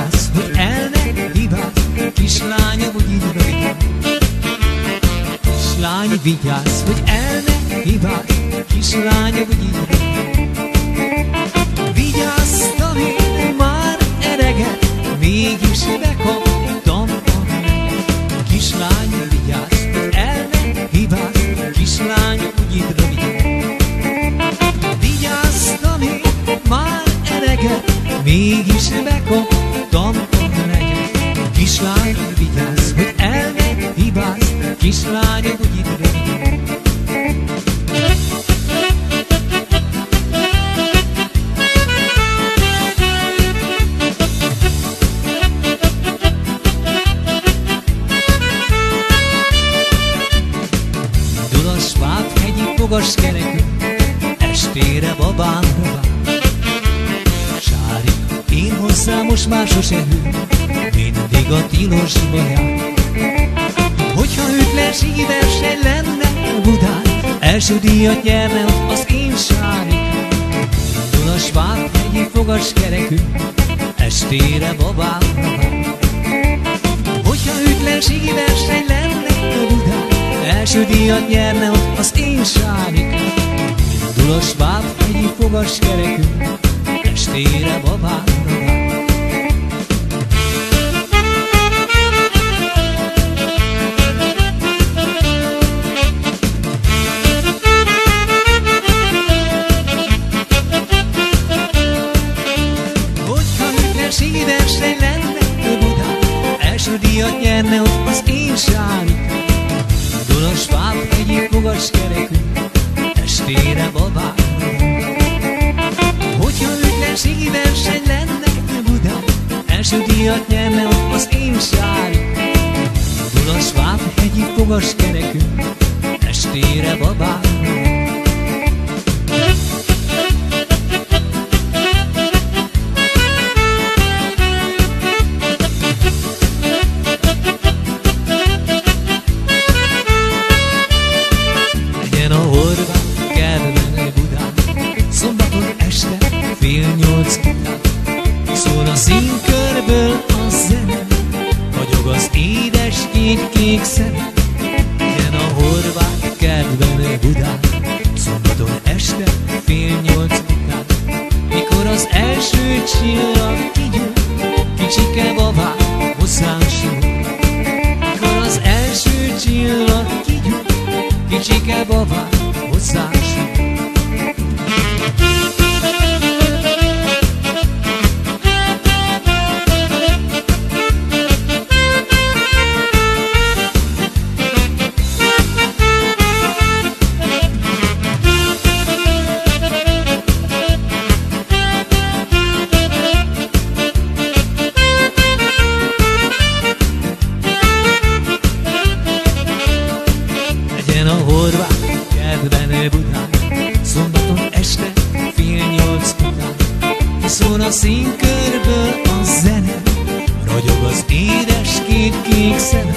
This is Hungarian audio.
vigyázz, hogy el ne hibázz, kislányom, úgy így rövid. Kislány, vigyázz, hogy el ne hibázz, kislányom, úgy így rövid. Vigyázz, tanít, már ereget, mégis bekaptam a meleget. Kislány, vigyázz, hogy el ne hibázz, kislányom, úgy így rövid. Vigyázz, tanít, már ereget, mégis bekaptam a meleget. Kislány, vigyázz, hogy el ne hibázz, kislányom, úgy így rövid. Dulasváb-hegyi fogaskerekű, estére babámra vár. Sárika, én hozzám most már sose hű, mindig a tilosba jár. Hogyha ütlen síverseny lenne Budán, első díjat nyerne ott az én Sárikám. Dulasváb-hegyi fogaskerekű, estére babámra vár. Hogyha ütlen síverseny lenne Budán, első díjat nyerne ott az én Sárikám. Dulasváb-hegyi fogaskerekű, estére babámra vár. Síverseny lenne Budán, első díjat nyerne ott az én Sárikám. Dulasváb-hegyi fogaskerekű, estére babámra vár. Hogyha ütlen síverseny lenne Budán, első díjat nyerne ott az én Sárikám. Dulasváb-hegyi fogaskerekű, estére babámra vár. Fél nyolc után szól a színkörből a zene, ragyog az édes kék szeme. Ilyen a horvát kertben Budán, szombaton este fél nyolc után, mikor az első csillag kigyúl, kicsike babám hozzánk sul. Mikor az első csillag kigyúl, kicsike babám hozzánk sul. A horvát kertben Budán, szombaton este fél nyolc után, kiszól a színkörből a zene, ragyog az édes kék szeme.